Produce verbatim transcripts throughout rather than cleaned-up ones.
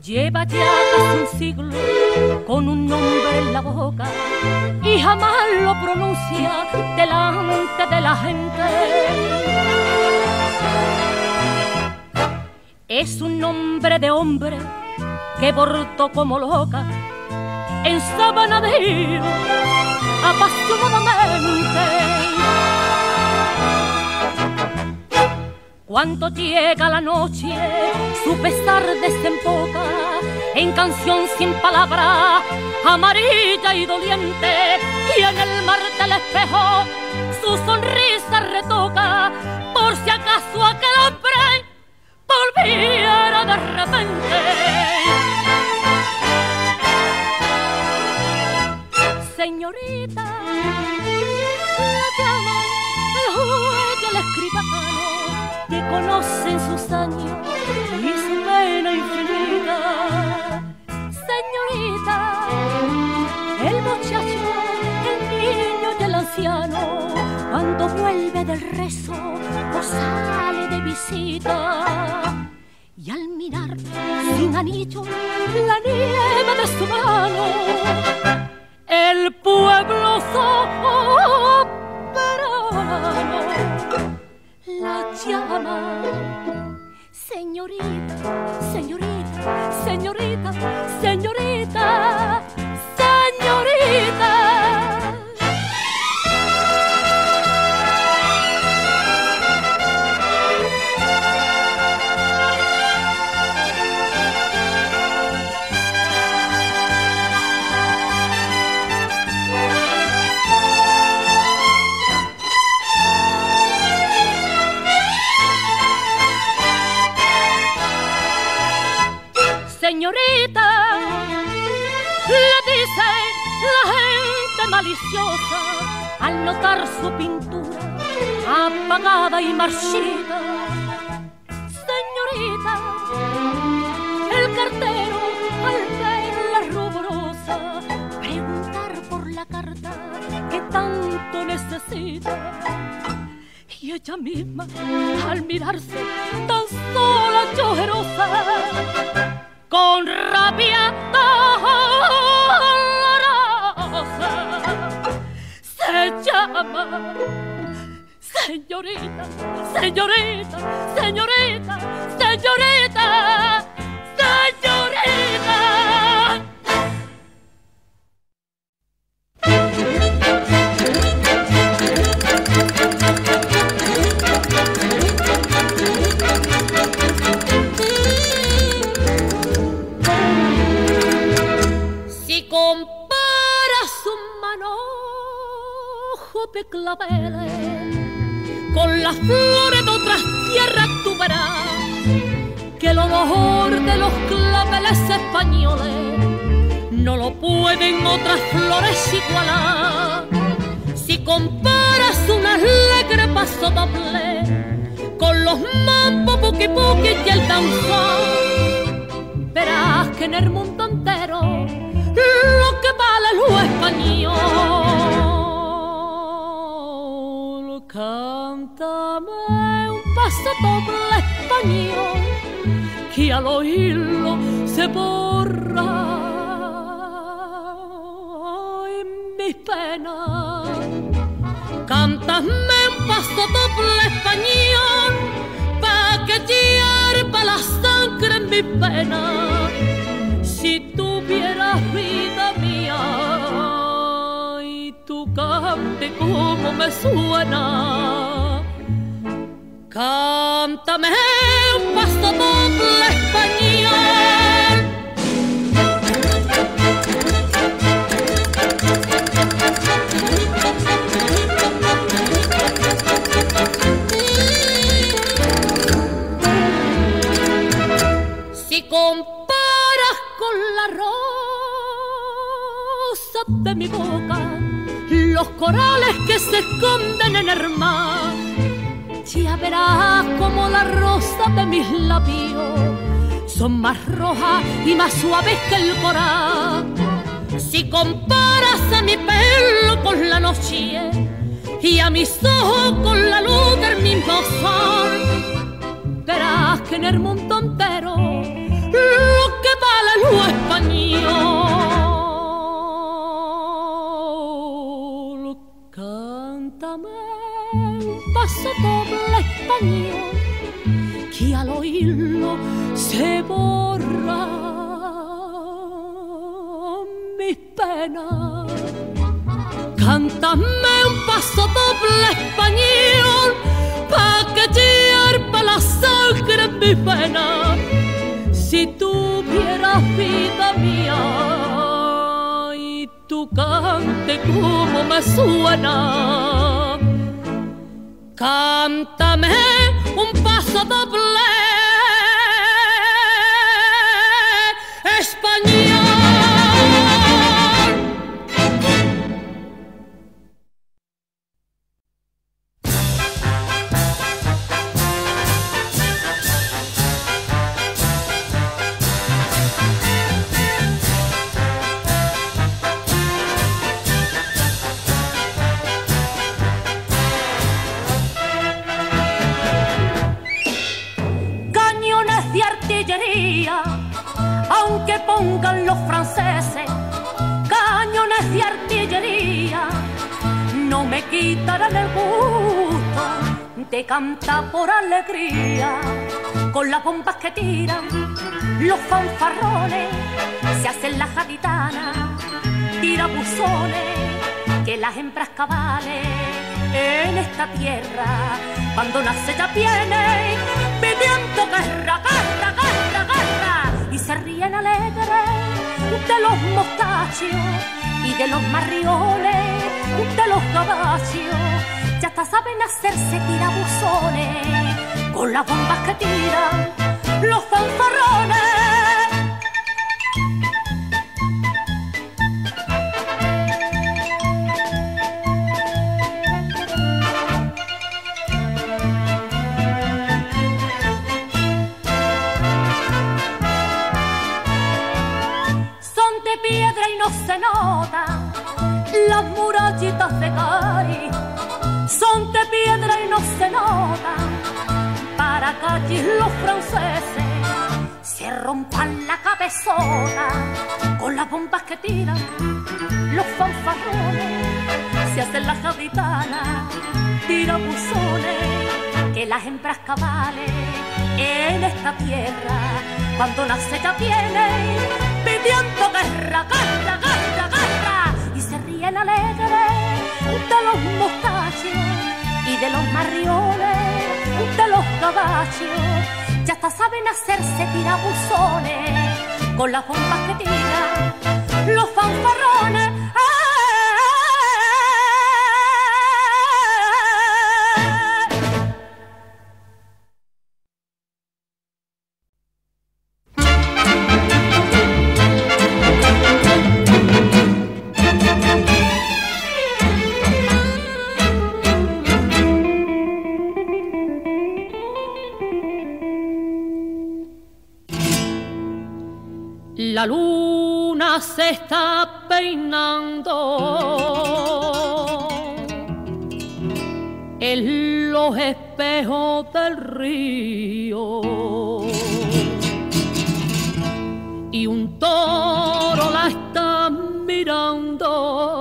Lleva ya casi un siglo con un nombre en la boca y jamás lo pronuncia delante de la gente. Es un nombre de hombre que portó como loca en Sabana de Hilo apasionadamente. Cuando llega la noche, su pesar desemboca en canción sin palabra, amarilla y doliente, y en el mar del espejo su sonrisa retoca, por si acaso aquel hombre volviera de repente. Señorita, la llaman el juez y el escribano, que conocen sus años y su pena infinita. Señorita, el muchacho, el niño y el anciano, cuando vuelve del rezo o sale de visita, y al mirar sin anillo la nieve de su mano, el pueblo soberano la llama. Señorita, señorita, señorita, señorita, señorita. Señorita, le dice la gente maliciosa al notar su pintura apagada y marchita. Señorita, el cartero al verla ruborosa preguntar por la carta que tanto necesita, y ella misma al mirarse tan sola y ojerosa, con rabia dolorosa se llama. Señorita, señorita, señorita, señorita, señorita. De claveles con las flores de otras tierras, tú verás que el olor de los claveles españoles no lo pueden otras flores igualar. Si comparas un alegre paso doble con los mambos buki buki y el danzón, verás que en el mundo entero lo que vale es lo español. Cántame un paso doble español que al oírlo se borra en mis penas. Cántame un paso doble español pa' que hierva la sangre en mis penas. Si tuvieras vida mía y tu cante como me suena, cántame un paso doble español. Si comparas con la rosa de mi boca los corales que se esconden en el mar, ya verás como la rosa de mis labios son más rojas y más suaves que el coral. Si comparas a mi pelo con la noche y a mis ojos con la luz del mismo sol, verás que en el mundo entero lo que vale paso doble español que al oírlo se borra mis penas. Cántame un paso doble español pa' que hierva la sangre en mi pena. Si tuvieras vida mía y tu cante como me suena, cántame un paso doble español. Aunque pongan los franceses cañones de artillería, no me quitarán el gusto de cantar por alegría. Con las bombas que tiran los fanfarrones, se hacen las gaditanas, tirabuzones, que las hembras cabales en esta tierra, cuando nace ya viene pidiendo guerra, guerra, guerra, guerra, y se ríen alegres de los mostachos y de los marriones, de los caballos. Ya hasta saben hacerse tirabuzones con las bombas que tiran los fanfarrones. Se notan las murallitas de Cádiz, son de piedra y no se notan para que allí los franceses se rompan la cabezona con las bombas que tiran los fanfarrones. Se hacen las gaditanas, tirabuzones, que las hembras cabales en esta tierra, cuando nace ya viene pidiendo guerra, guerra, guerra, guerra, y se ríen alegres de los mostachos y de los marriones, de los caballos. Ya hasta saben hacerse tirabuzones con las bombas que tiran los fanfarrones. La luna se está peinando en los espejos del río y un toro la está mirando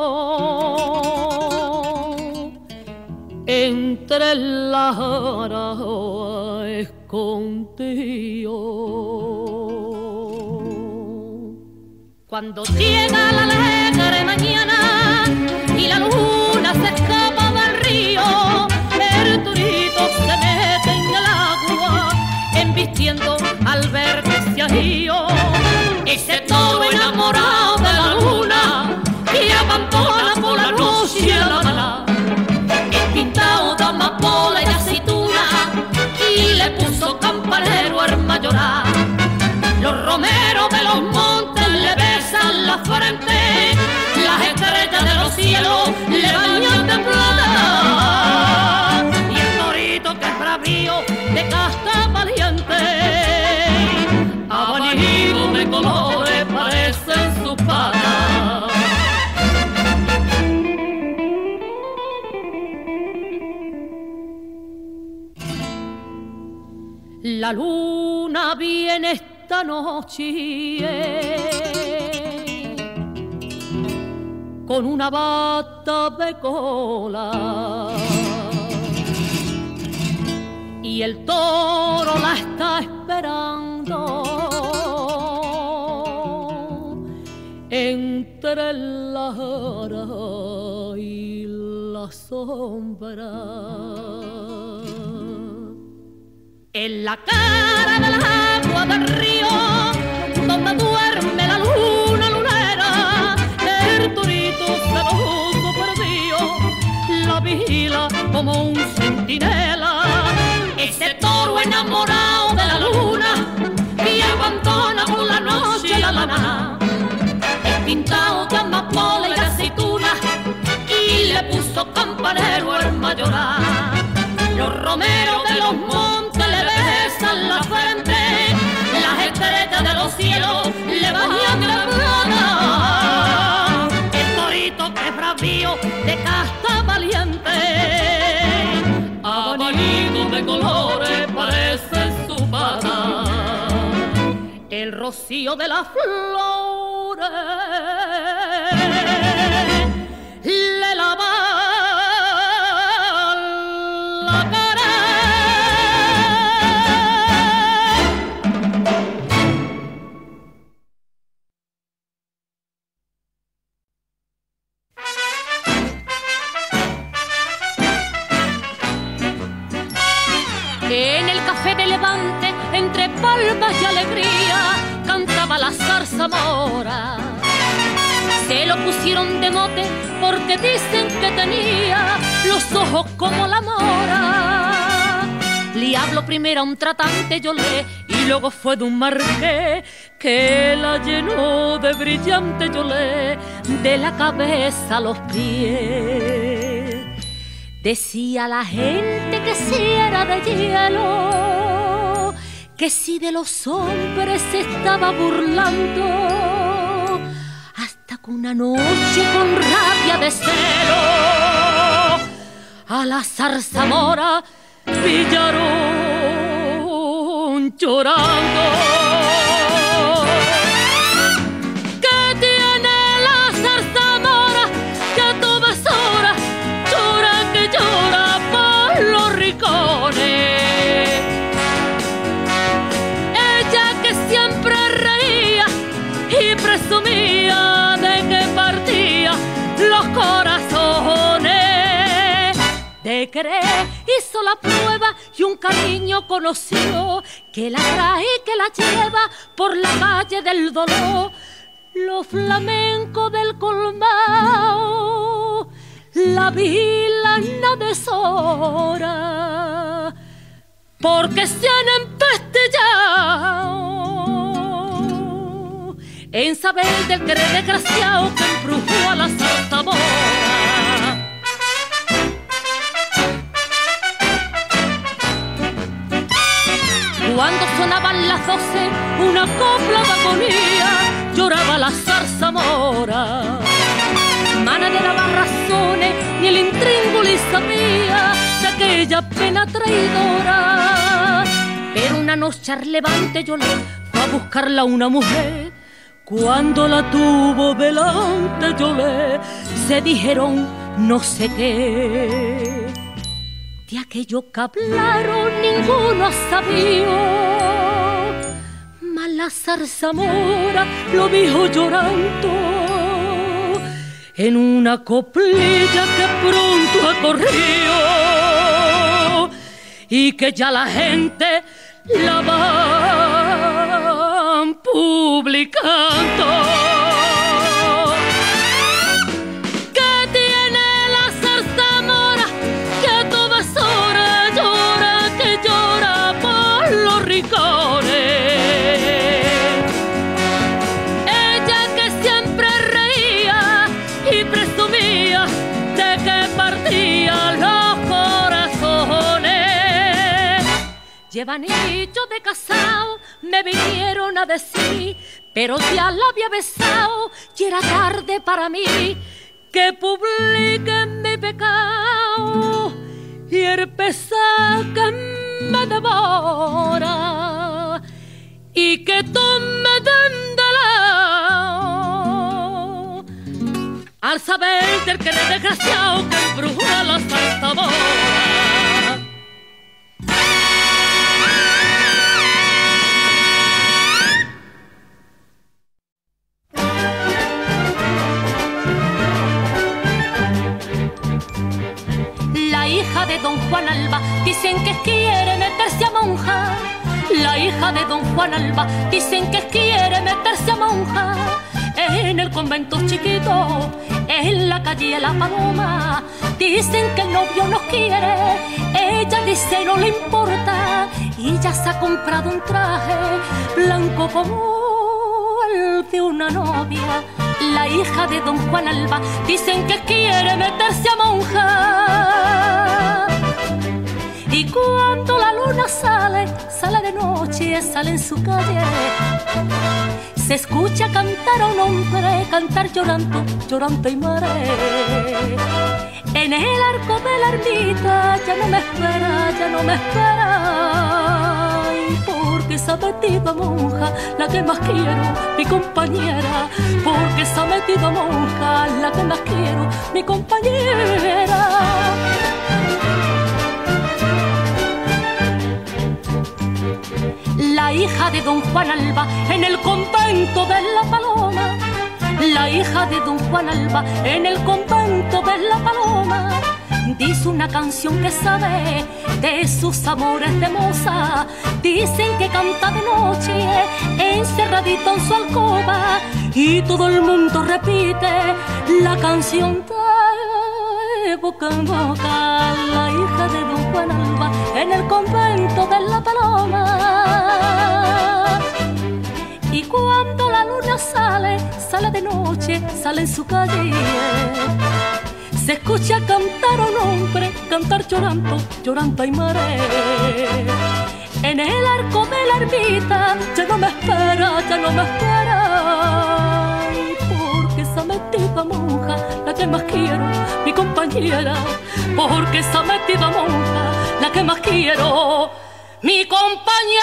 entre las aras escondido. Cuando llega la alegre mañana y la luna se escapa del río, el torito se mete en el agua, embistiendo al ver que se ha ido. Ese toro enamorado de la luna que abandona por la noche a la mala, es pintado de amapola y de aceituna y le puso campanero al mayoral. Los romeros de los montes le besan la frente, las estrellas de los cielos le bañan de plata, y el torito que es bravío de casta valiente, abanico de colores parecen sus patas. La luna viene esta noche con una bata de cola y el toro la está esperando entre la jara y la sombra. En la cara del agua del río, donde duerme la luna lunera, el torito celoso perdido la vigila como un centinela. Ese toro enamorado de la luna y abandona por la noche a la lana, es pintado de amapola y de aceituna y le puso campanero al mayoral. Los romeros de los montes le besan la frente, las estrellas de los cielos le bañan la plata. El torito que es bravío de casta valiente, abanico de colores parece su pata. El rocío de las flores le lava la cara. En el café de Levante, entre palmas y alegría, cantaba la zarzamora. Se lo pusieron de mote porque dicen que tenía los ojos como la mora. Le habló primero a un tratante, yo le, y luego fue de un marqués que la llenó de brillante, yo le, de la cabeza a los pies. Decía la gente que si era de hielo, que si de los hombres se estaba burlando, hasta que una noche con rabia de celo a la zarzamora pillaron llorando. ¿Qué tiene la zarzamora que a todas horas llora, que llora por los rincones? Ella que siempre reía y presumía de que partía los corazones, de querer hizo la prueba y un cariño conoció que la trae y que la lleva por la calle del dolor. Los flamencos del colmao la vigilan a deshora porque se han empestillado en saber del querer desgraciado que embrujó a la zarzamora. Cuando sonaban las doce, una copla de agonía, lloraba la zarzamora. Mana de daba razones, ni el intríngulis sabía de aquella pena traidora. Pero una noche al levante yo le fue a buscarla una mujer. Cuando la tuvo delante yo le se dijeron no sé qué. De aquello que hablaron ninguno sabía, mas la zarzamora lo dijo llorando en una coplilla que pronto acorrió y que ya la gente la van publicando. Ella que siempre reía y presumía de que partía los corazones. Llevan hecho de casado, me vinieron a decir, pero ya la había besado y era tarde para mí, que publiquen mi pecado y el pesar que me devora y que tome den de lado al saber del que es desgraciado que embrujó a la zarzamora. don Juan Alba, dicen que quiere meterse a monja. La hija de don Juan Alba, dicen que quiere meterse a monja. En el convento chiquito, en la calle La Paloma, dicen que el novio no quiere, ella dice no le importa, y ya se ha comprado un traje blanco como el de una novia. La hija de don Juan Alba, dicen que quiere meterse a monja. Y cuando la luna sale, sale de noche, sale en su calle, se escucha cantar a un hombre, cantar llorando, llorando y mare. En el arco de la ermita ya no me espera, ya no me espera. Ay, porque se ha metido monja, la que más quiero, mi compañera. Porque se ha metido monja, la que más quiero, mi compañera. La hija de don Juan Alba en el convento de La Paloma. La hija de don Juan Alba en el convento de La Paloma. Dice una canción que sabe de sus amores de moza. Dicen que canta de noche encerradito en su alcoba. Y todo el mundo repite la canción de boca en boca. La hija de don Juan Alba en el convento de La Paloma. Y cuando la luna sale, sale de noche, sale en su calle, se escucha cantar a un hombre, cantar llorando, llorando y mare. En el arco de la ermita ya no me espera, ya no me espera. Porque se ha metido monja, la que más quiero, mi compañera. Porque se ha metido monja, la que más quiero, mi compañera.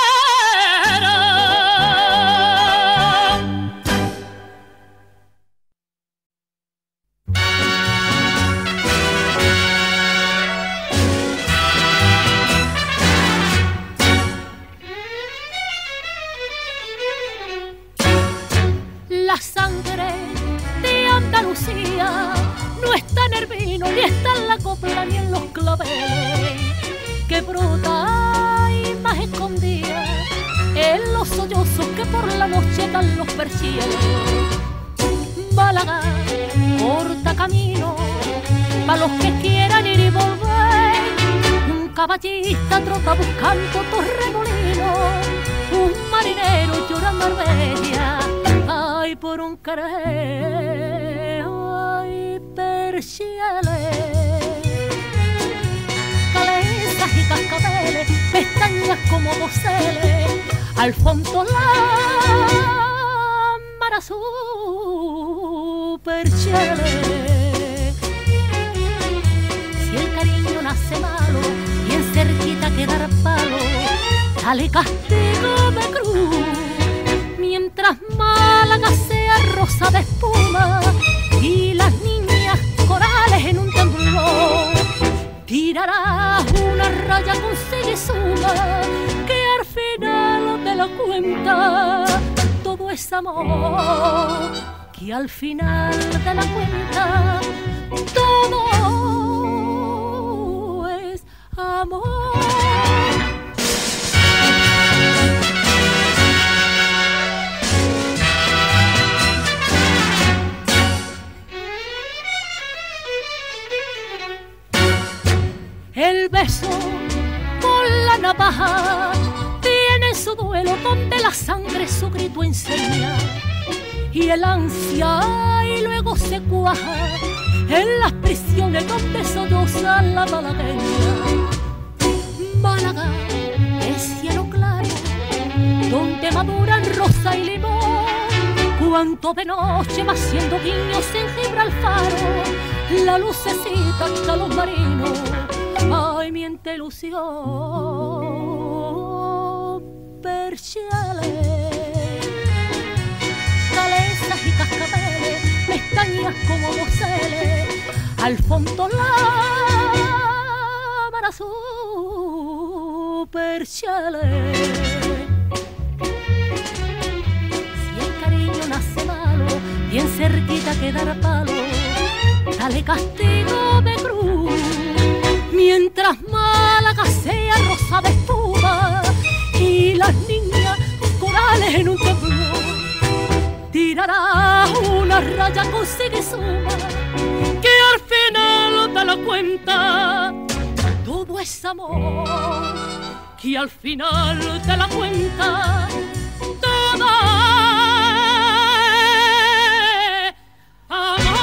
La sangre de Andalucía no está en el vino, ni está en la copla, ni en los claveles, que brota y más escondida en los sollozos que por la noche dan los percieles. Málaga, corta camino para los que quieran ir y volver. Un caballista trota buscando Torremolinos, un marinero llora en Marbella. Ay, por un querer, ay, percieles, calesas y cascabeles, pestañas como doseles, al fondo la mar azul, percieles. Si el cariño nace malo y en cerquita quedar palo, dale castigo de cruz. Mientras Málaga sea rosa de espuma y las niñas corales en un temblor, tirarás una raya con suma que al final de la cuenta todo es amor, que al final de la cuenta todo es amor. El beso con la navaja tiene su duelo donde la sangre su grito enseña, y el ansia y luego se cuaja en las prisiones donde solloza la malagueña. Málaga es cielo claro donde maduran rosa y limón, cuanto de noche va haciendo guiños en Gibraltar la lucecita hasta los marinos. Ay, miente ilusión, percieles, calesas y cascabeles, pestañas como doseles, al fondo la mar azul, percieles. Si el cariño nace malo, bien cerquita quedar palo, dale castigo de cruz. mientras Málaga sea rosa de espuma y las niñas corales en un temblor. Tirarás una raya con sigue y suma, que al final te la cuenta. Todo es amor, que al final te la cuenta. Todo es amor.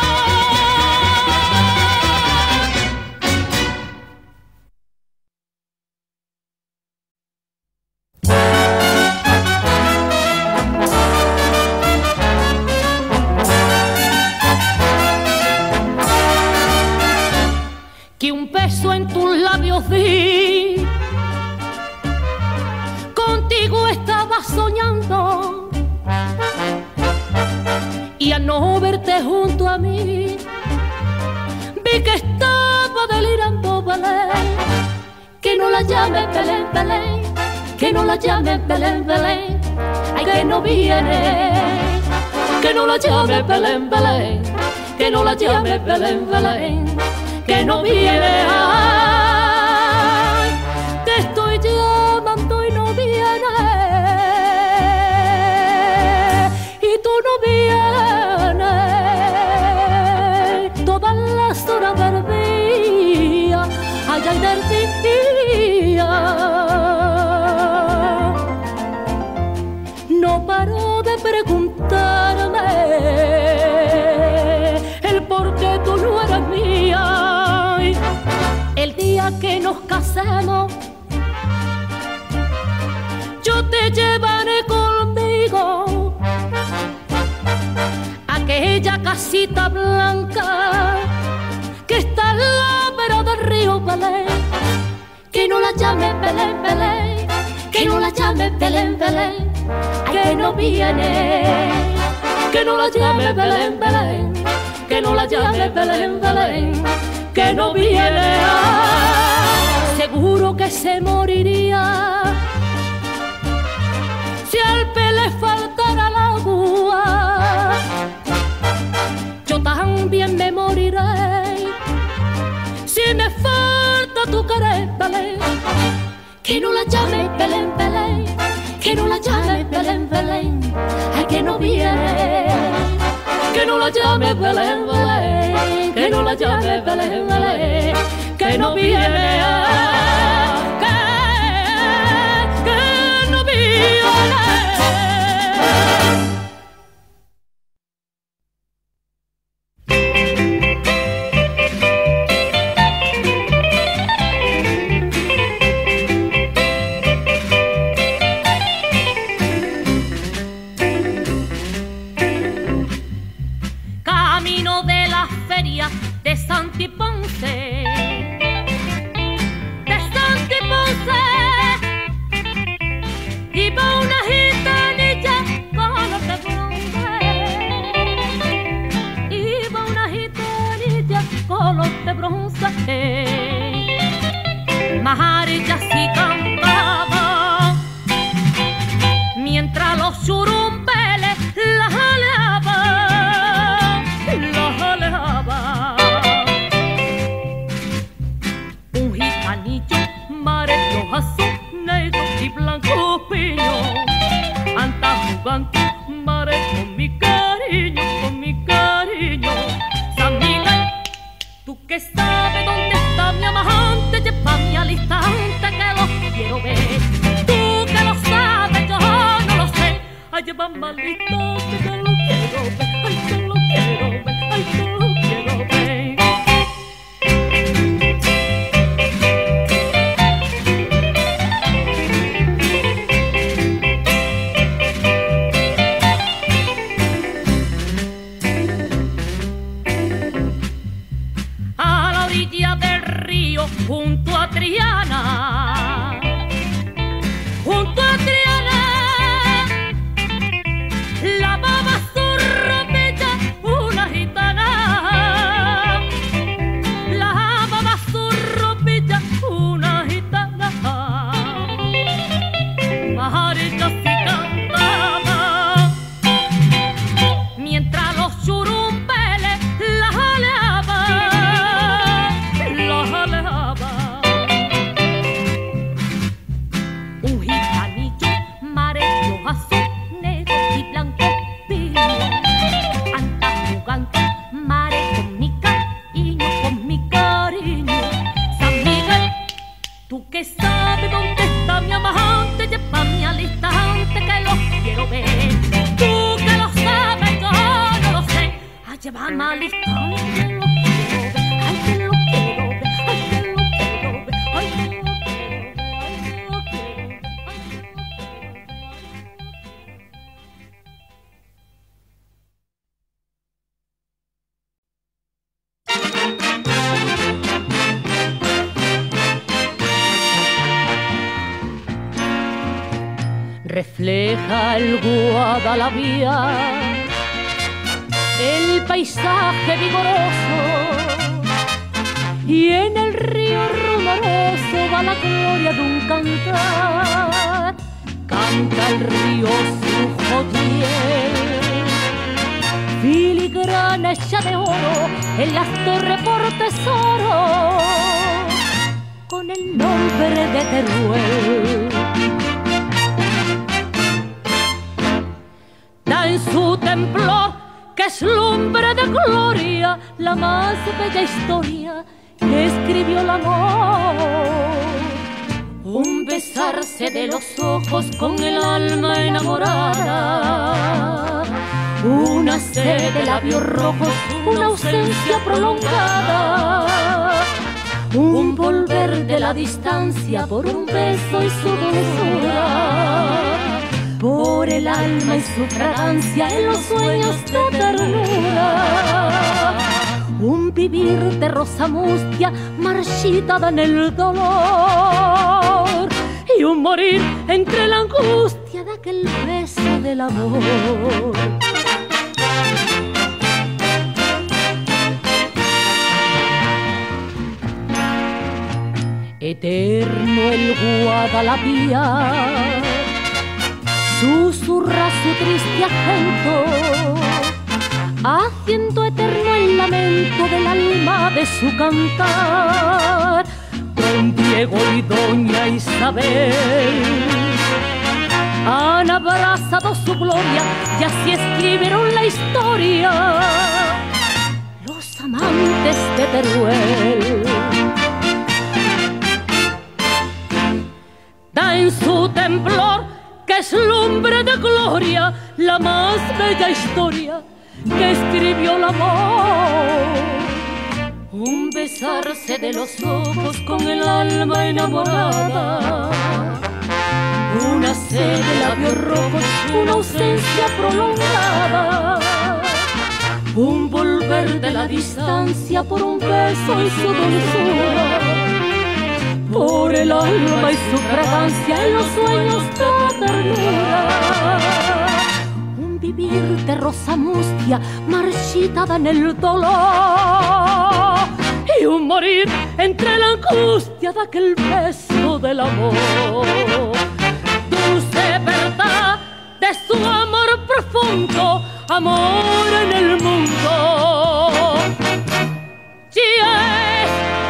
Que un beso en tus labios di, contigo estaba soñando, y al no verte junto a mí vi que estaba delirando. Belén, que no la llames Belén, Belén, que no la llames Belén, Belén, ay que no viene, que no la llames Belén, Belén, que no la llames Belén, Belén, que no viene. Ay, te estoy llamando y no vienes, y tú no vienes. Todas las horas del día, allá y del día, no paro de preguntarme el por qué tú no eres mía. El día que nos casemos, yo te llevaré conmigo a aquella casita blanca que está al lado del río Belén. Que no la llames Belén, Belén, que no la llames Belén, Belén, ay, que no viene. Que no la llames Belén, Belén, que no la llames Belén, Belén, que no viene. Seguro que se moriría si al pez le faltara el agua. Yo también me moriré si me falta tu querer, Belén. Que no la llames Belén, Belén, que no la llames Belén, Belén, ay que no viene. Que no la llames Belén, Belén, que no la llames Belén, Belén, que no viene, que, que no viene. De Santi Ponce, de Santi Ponce, iba una gitanilla color de bronce, iba una gitanilla color de bronce, Majarilla sí cantaba, mientras los churumbeles la jaleaban, la jaleaban. Amarillo, azul, negro y blanco piño, anda jugando mare con mi cariño, con mi cariño. San Miguel, tú que sabes dónde está mi amante, llévame al instante que lo quiero ver. Tú que lo sabes, yo no lo sé, ay llévame al instante que lo quiero ver, ay que lo quiero ver, ay que lo quiero ver. Junto a Triana, junto a Triana, la baba zurra. refleja el Guadalabía, el paisaje vigoroso, y en el río rumoroso va la gloria de un cantar. Canta el río su jotiel, filigrana hecha de oro en las torres por tesoro, con el nombre de Teruel. Da en su temblor, que es lumbre de gloria, la más bella historia que escribió el amor. Un besarse de los ojos con el alma enamorada, una sed de labios rojos, una ausencia prolongada, un volver de la distancia por un beso y su dulzura, por el alma y su fragancia en los sueños de ternura, un vivir de rosa mustia marchitada en el dolor, y un morir entre la angustia de aquel beso del amor. Eterno el Guadalabía, susurra su triste acento, haciendo eterno el lamento del alma de su cantar. Don Diego y doña Isabel han abrazado su gloria y así escribieron la historia los amantes de Teruel. Da en su temblor, que es lumbre de gloria, la más bella historia que escribió el amor. Un besarse de los ojos con el alma enamorada, una sed de labios rojos, una ausencia prolongada, un volver de la distancia por un beso y su dulzura, por el alma y su fragancia en los sueños de ternura, un vivir de rosa mustia marchitada en el dolor, y un morir entre la angustia de aquel beso del amor. Dulce verdad de su amor profundo, amor en el mundo, si es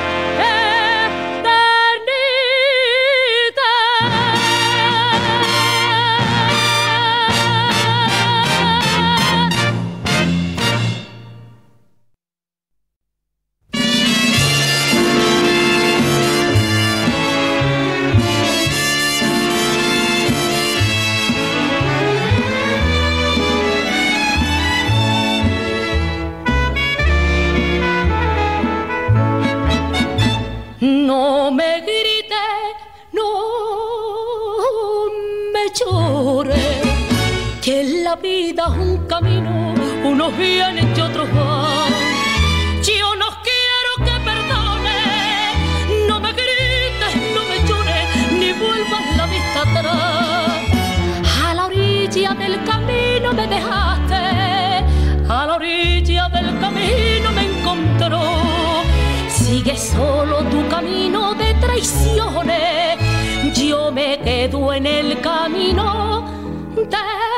no me grite, no me llore, que la vida es un camino, unos vienen y otros van. Yo no quiero que perdone, no me grites, no me llores, ni vuelvas la vista atrás. A la orilla del camino me dejaste, a la orilla del camino me encontró. Sigue solo tu camino de traiciones, yo me quedo en el camino del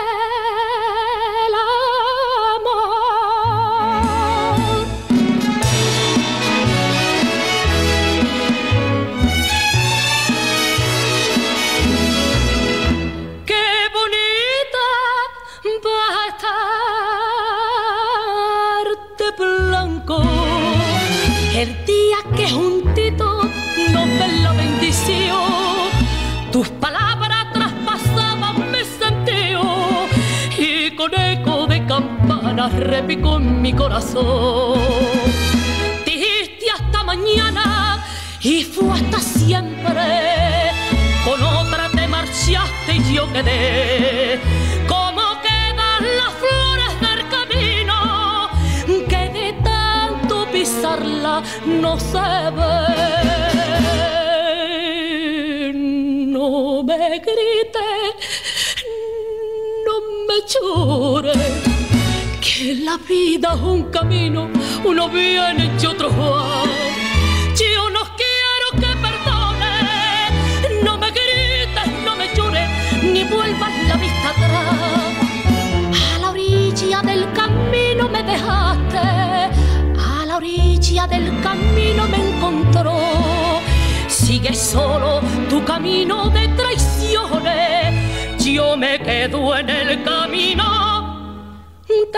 amor. Qué bonita va a estar de blanco el día que juntito nos den la bendición. Tus palabras traspasaban mi sentido y con eco de campanas repicó en mi corazón. Dijiste hasta mañana y fue hasta siempre. Con otra te marchaste y yo quedé. Como quedan las flores del camino que de tanto pisarla no se ve. No me grites, jure que la vida es un camino, uno viene y otro va. Yo no quiero que perdones, no me grites, no me llores, ni vuelvas la vista atrás. A la orilla del camino me dejaste, a la orilla del camino me encontró. Sigue solo tu camino de traiciones, yo me quedo en el camino de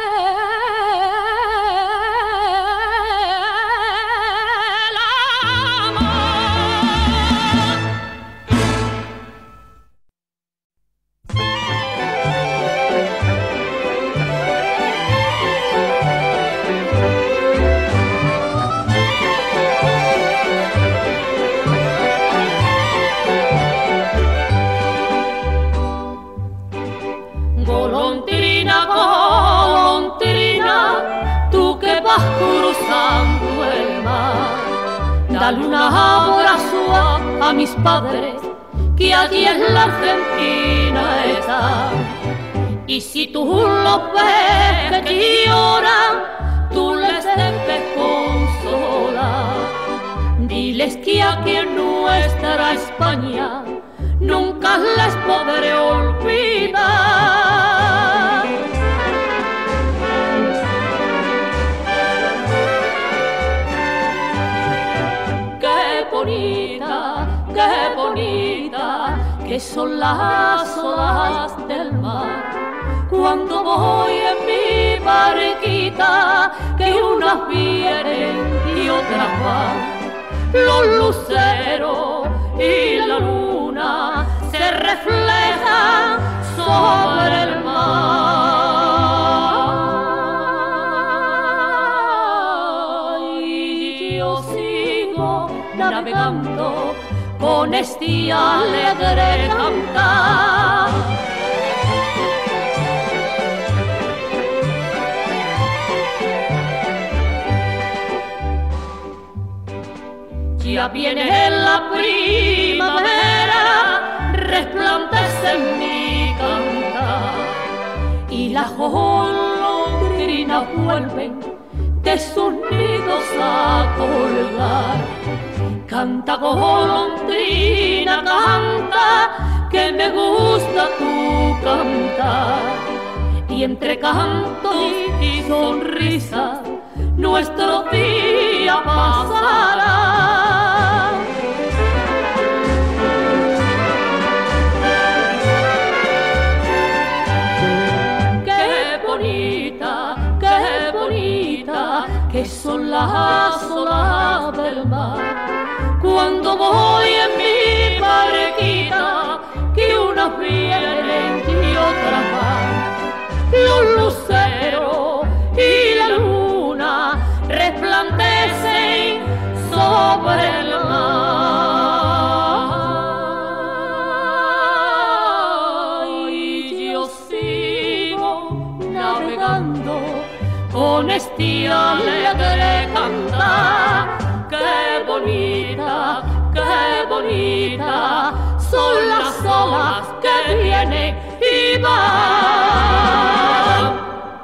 cruzando el mar, dale un abrazo a, a mis padres que allí en la Argentina están. Y si tú los ves que lloran, tú les debes consolar. Diles que aquí en nuestra España nunca les podré olvidar. Qué bonita que son las olas del mar. Cuando voy en mi barquita, que unas vienen y otras van. Los luceros y la luna se reflejan sobre el mar. Y yo sigo navegando con este alegre cantar. Ya viene la primavera, resplandece en mi cantar, y las golondrinas vuelven de sus nidos a colgar. Canta, golondrina, canta, que me gusta tu cantar. Y entre canto y sonrisa, nuestro día pasará. Qué bonita, qué bonita, que son las olas del mar. Cuando voy en mi barquita, que unas vienen y otras van. Los luceros y la luna resplandecen sobre el mar. Y yo sigo navegando con este alegre cantar. Qué bonita, qué bonita son las olas que vienen y van.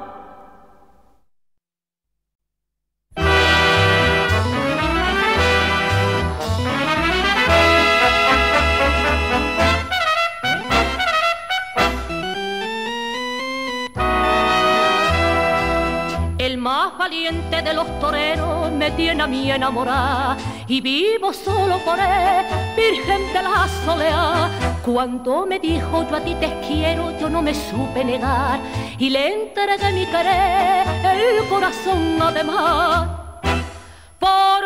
El más valiente de los toreros me tiene a mí enamorada y vivo solo por él, virgen de la soleá. Cuando me dijo yo a ti te quiero, yo no me supe negar y le entregué mi querer, el corazón además. Por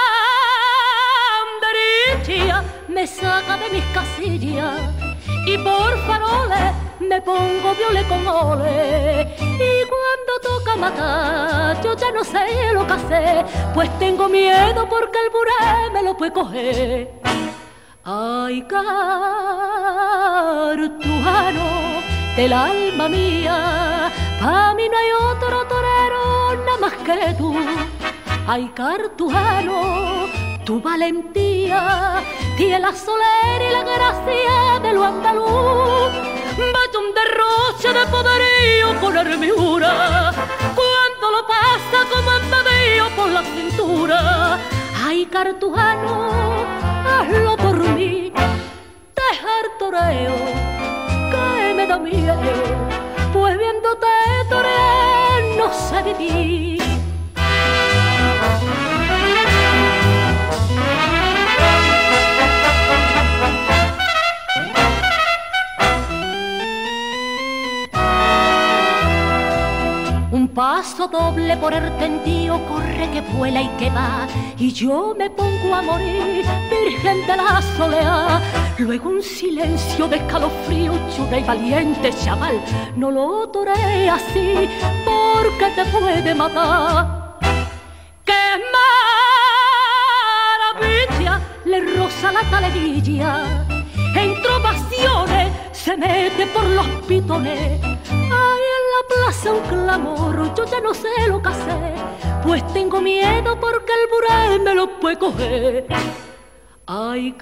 banderilla me saca de mis casillas y por faroles me pongo viole con ole. Y cuando toca matar, yo ya no sé lo que hacer, pues tengo miedo porque el buré me lo puede coger. Ay, cartujano del alma mía, pa' mí no hay otro torero nada más que tú. Ay, cartujano, tu valentía tiene la solera y la gracia de lo andaluz. vaya un derroche de poderío con hermosura, cuando lo pasa como embebío por la cintura. Ay, cartujano, hazlo por mí, dejar toreo, que me da miedo, pues viéndote torear no sé vivir. Un paso doble por el tendido corre que vuela y que va, y yo me pongo a morir, virgen de la soleá. Luego un silencio de escalofrío, chula y valiente chaval, no lo toré así porque te puede matar. ¡Qué maravilla! Le roza la talerilla, en trovaciones se mete por los pitones. Ay, en la plaza un clamor, yo ya no sé lo que hacer, pues tengo miedo porque el burel me lo puede coger. Ay,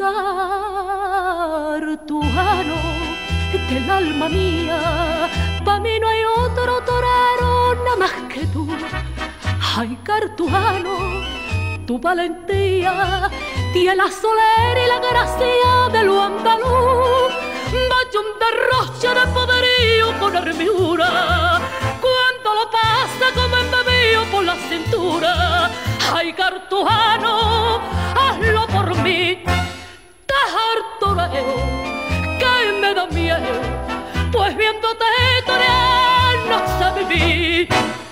cartujano, que el alma mía, pa' mí no hay otro torero nada más que tú. Ay, cartujano, tu valentía tiene la solera y la gracia de lo andaluz. Vaya un derroche de poderío con hermosura, cuando lo pasa como embebío por la cintura. Ay, cartujano, hazlo por mí, dejar toreo, que me da miedo, pues viéndote torear no sé vivir.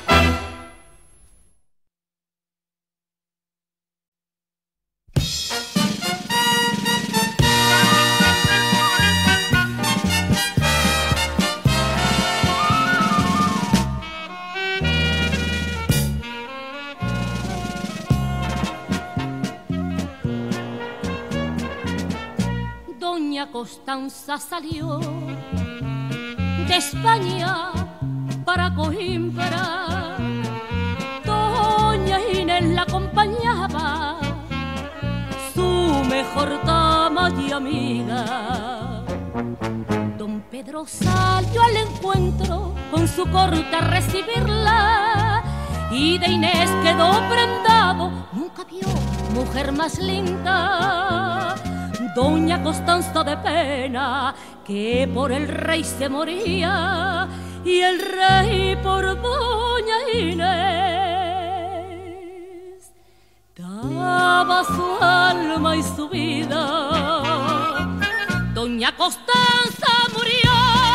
Constanza salió de España para Coimbra, doña Inés la acompañaba, su mejor dama y amiga. Don Pedro salió al encuentro con su corte a recibirla, y de Inés quedó prendado, nunca vio mujer más linda. Doña Constanza de pena, que por el rey se moría, y el rey por doña Inés daba su alma y su vida. Doña Constanza murió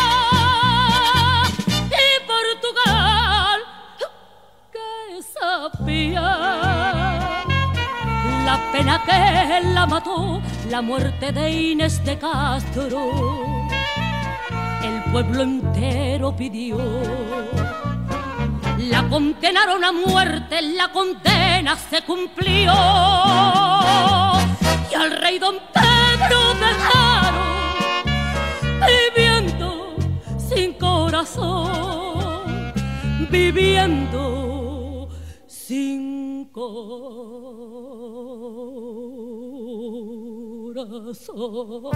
y Portugal, que sabía la pena que la mató, la muerte de Inés de Castro, el pueblo entero pidió. La condenaron a muerte, la condena se cumplió, y al rey don Pedro dejaron viviendo sin corazón, viviendo sin corazón.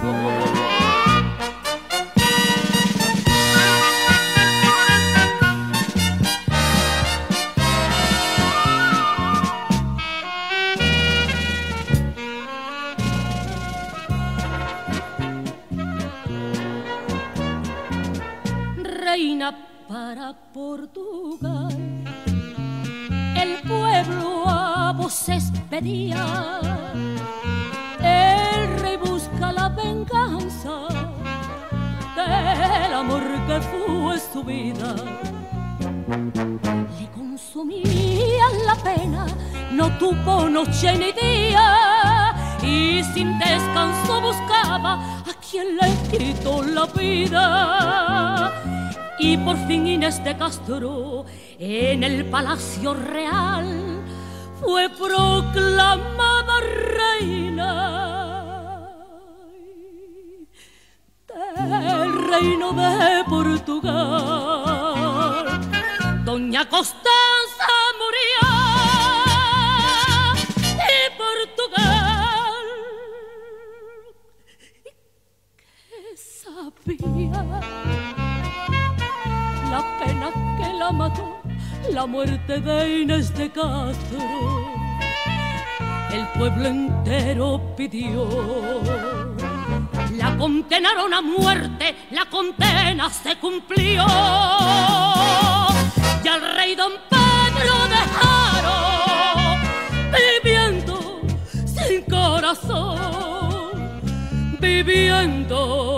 Reina para Portugal, el pueblo a voces pedía, el rey busca la venganza del amor que fue su vida. Le consumía la pena, no tuvo noche ni día, y sin descanso buscaba a quien le quitó la vida. Y por fin Inés de Castro en el Palacio Real fue proclamada reina del reino de Portugal. Doña Constanza murió y Portugal, ¿qué sabía? la pena que la mató, la muerte de Inés de Castro. El pueblo entero pidió, la condenaron a muerte, la condena se cumplió. Y al rey don Pedro dejaron viviendo sin corazón, viviendo